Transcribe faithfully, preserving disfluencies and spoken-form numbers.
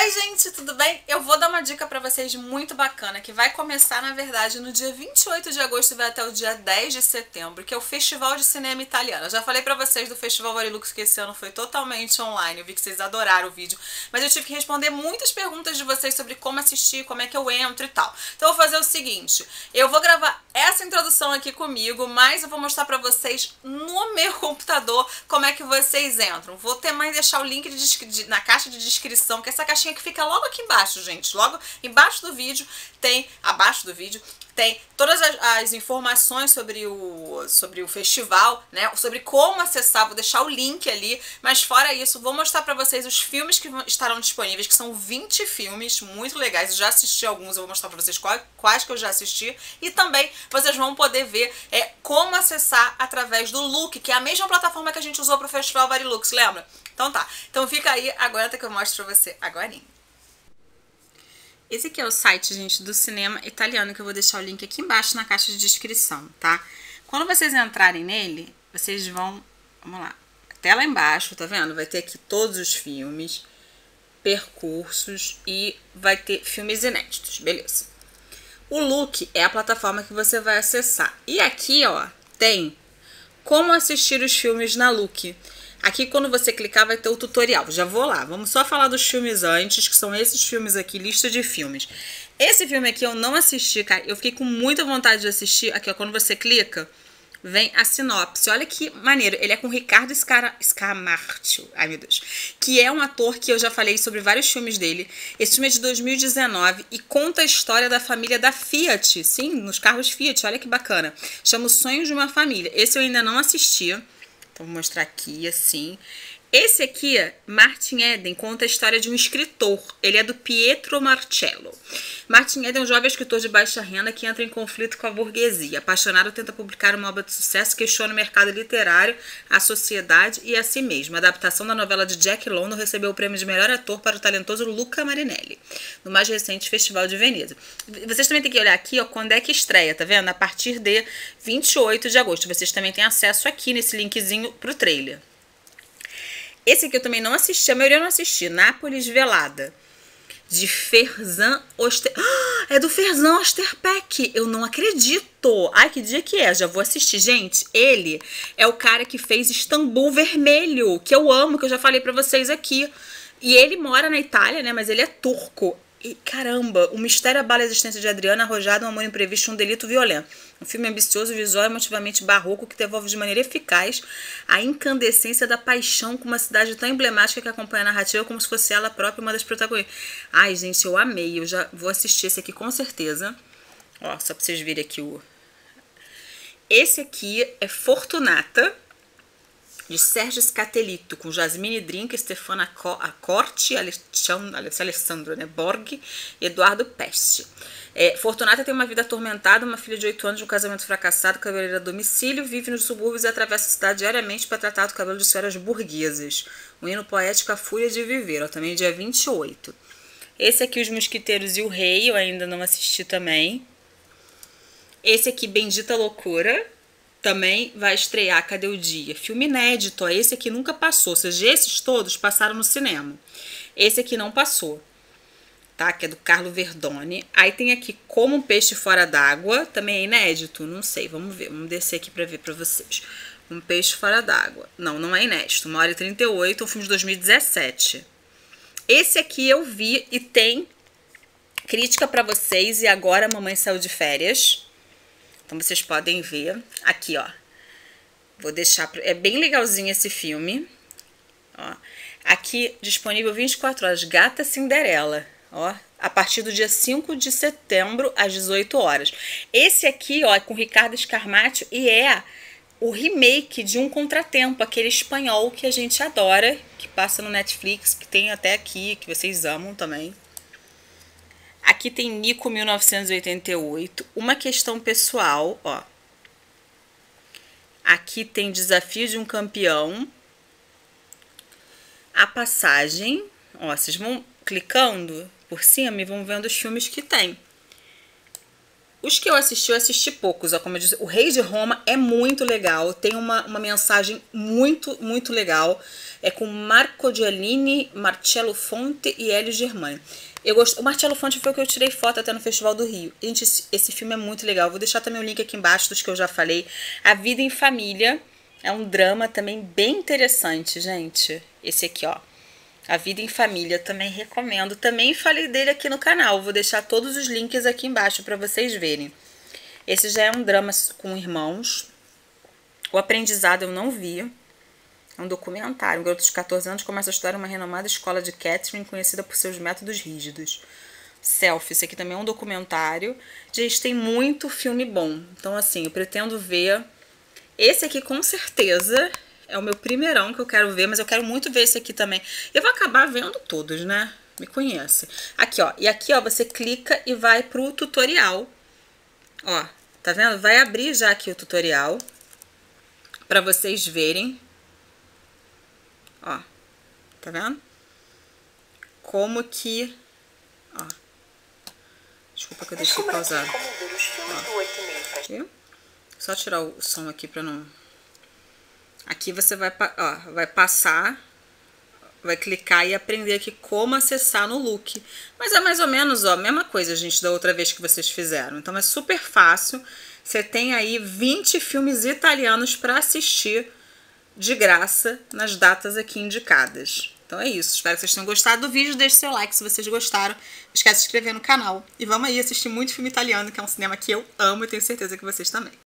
Oi gente, tudo bem? Eu vou dar uma dica pra vocês muito bacana, que vai começar na verdade no dia vinte e oito de agosto e vai até o dia dez de setembro, que é o Festival de Cinema Italiano. Eu já falei pra vocês do Festival Varilux que esse ano foi totalmente online, eu vi que vocês adoraram o vídeo, mas eu tive que responder muitas perguntas de vocês sobre como assistir, como é que eu entro e tal. Então eu vou fazer o seguinte, eu vou gravar essa introdução aqui comigo, mas eu vou mostrar pra vocês no meu computador como é que vocês entram. Vou também deixar o link de, de, na caixa de descrição, que essa caixinha que fica logo aqui embaixo, gente. Logo embaixo do vídeo tem, abaixo do vídeo, tem todas as, as informações sobre o, sobre o festival, né? Sobre como acessar, vou deixar o link ali. Mas fora isso, vou mostrar pra vocês os filmes que estarão disponíveis, que são vinte filmes muito legais. Eu já assisti alguns, eu vou mostrar pra vocês quais, quais que eu já assisti. E também vocês vão poder ver é, como acessar através do Look, que é a mesma plataforma que a gente usou pro Festival Varilux, lembra? Então tá, então fica aí, aguenta que eu mostro pra você agora. Esse aqui é o site, gente, do cinema italiano, que eu vou deixar o link aqui embaixo na caixa de descrição, tá? Quando vocês entrarem nele, vocês vão, vamos lá, até lá embaixo, tá vendo? Vai ter aqui todos os filmes, percursos e vai ter filmes inéditos, beleza? O Look é a plataforma que você vai acessar. E aqui, ó, tem como assistir os filmes na Look. Aqui, quando você clicar, vai ter o tutorial. Já vou lá. Vamos só falar dos filmes antes, que são esses filmes aqui, lista de filmes. Esse filme aqui eu não assisti, cara. Eu fiquei com muita vontade de assistir. Aqui, ó, quando você clica, vem a sinopse. Olha que maneiro. Ele é com Ricardo Scara... Scamarcio. Ai, meu Deus. Que é um ator que eu já falei sobre vários filmes dele. Esse filme é de dois mil e dezenove e conta a história da família da Fiat. Sim, nos carros Fiat. Olha que bacana. Chama Os Sonhos de uma Família. Esse eu ainda não assisti. Então, vou mostrar aqui, assim. Esse aqui, Martin Eden, conta a história de um escritor. Ele é do Pietro Marcello. Martin Eden é um jovem escritor de baixa renda que entra em conflito com a burguesia. Apaixonado, tenta publicar uma obra de sucesso que questiona o mercado literário, a sociedade e a si mesmo. A adaptação da novela de Jack London recebeu o prêmio de melhor ator para o talentoso Luca Marinelli, no mais recente Festival de Veneza. Vocês também têm que olhar aqui, ó, quando é que estreia, tá vendo? A partir de vinte e oito de agosto. Vocês também têm acesso aqui nesse linkzinho pro trailer. Esse aqui eu também não assisti, a maioria eu não assisti. Nápoles Velada, de Ferzan Oster... Ah, é do Ferzan Osterpeck. Eu não acredito. Ai, que dia que é? Já vou assistir. Gente, ele é o cara que fez Istambul Vermelho, que eu amo, que eu já falei pra vocês aqui. E ele mora na Itália, né? Mas ele é turco. E, caramba, o mistério abala a existência de Adriana, arrojado, um amor imprevisto, um delito violento. Um filme ambicioso, visual e emotivamente barroco que devolve de maneira eficaz a incandescência da paixão com uma cidade tão emblemática que acompanha a narrativa como se fosse ela própria uma das protagonistas. Ai, gente, eu amei. Eu já vou assistir esse aqui com certeza. Ó, só pra vocês verem aqui o... Esse aqui é Fortunata, de Sérgio Scatellito, com Jasmine Drink, Stefana Accorti, Alessandro, né, Borghi e Eduardo Peste. É, Fortunata tem uma vida atormentada, uma filha de oito anos de um casamento fracassado, cabeleireira a domicílio, vive nos subúrbios e atravessa a cidade diariamente para tratar do cabelo de senhoras burguesas. Um hino poético à fúria de viver, ó, também dia vinte e oito. Esse aqui, Os Mosquiteiros e o Rei, eu ainda não assisti também. Esse aqui, Bendita Loucura, também vai estrear. Cadê o dia? Filme inédito, ó. Esse aqui nunca passou, ou seja, esses todos passaram no cinema. Esse aqui não passou, tá? Que é do Carlo Verdone. Aí tem aqui Como um Peixe Fora d'Água, também é inédito, não sei, vamos ver, vamos descer aqui pra ver pra vocês. Um Peixe Fora d'Água, não, não é inédito, uma hora e trinta e oito, um filme de dois mil e dezessete. Esse aqui eu vi e tem crítica pra vocês, e agora a mamãe saiu de férias. Então vocês podem ver aqui, ó. Vou deixar, é bem legalzinho esse filme. Ó, aqui disponível vinte e quatro horas, Gata Cinderela, ó, a partir do dia cinco de setembro às dezoito horas. Esse aqui, ó, é com Ricardo Scamarcio e é o remake de Um Contratempo, aquele espanhol que a gente adora, que passa no Netflix, que tem até aqui, que vocês amam também. Aqui tem Nico mil novecentos e oitenta e oito, Uma Questão Pessoal, ó. Aqui tem Desafio de um Campeão, A Passagem, ó, vocês vão clicando por cima e vão vendo os filmes que tem. Os que eu assisti, eu assisti poucos, ó, como eu disse, o Rei de Roma é muito legal, tem uma, uma mensagem muito, muito legal, é com Marco Giallini, Marcello Fonte e Hélio Germani. Eu gosto, o Marcello Fonte foi o que eu tirei foto até no Festival do Rio. Gente, esse, esse filme é muito legal, vou deixar também o link aqui embaixo dos que eu já falei. A Vida em Família é um drama também bem interessante, gente, esse aqui, ó. A Vida em Família, também recomendo. Também falei dele aqui no canal. Vou deixar todos os links aqui embaixo para vocês verem. Esse já é um drama com irmãos. O Aprendizado eu não vi. É um documentário. Um garoto de quatorze anos começa a estudar em uma renomada escola de catering conhecida por seus métodos rígidos. Selfie. Esse aqui também é um documentário. Gente, tem muito filme bom. Então, assim, eu pretendo ver. Esse aqui, com certeza... É o meu primeirão que eu quero ver, mas eu quero muito ver esse aqui também. Eu vou acabar vendo todos, né? Me conhece. Aqui, ó. E aqui, ó, você clica e vai pro tutorial. Ó, tá vendo? Vai abrir já aqui o tutorial pra vocês verem. Ó, tá vendo? Como que... Ó. Desculpa que eu deixei pausado. Ó. Aqui. Só tirar o som aqui pra não... Aqui você vai, ó, vai passar, vai clicar e aprender aqui como acessar no Look. Mas é mais ou menos, ó, a mesma coisa, gente, da outra vez que vocês fizeram. Então é super fácil. Você tem aí vinte filmes italianos para assistir de graça nas datas aqui indicadas. Então é isso. Espero que vocês tenham gostado do vídeo. Deixe seu like se vocês gostaram. Não esquece de se inscrever no canal. E vamos aí assistir muito filme italiano, que é um cinema que eu amo e tenho certeza que vocês também.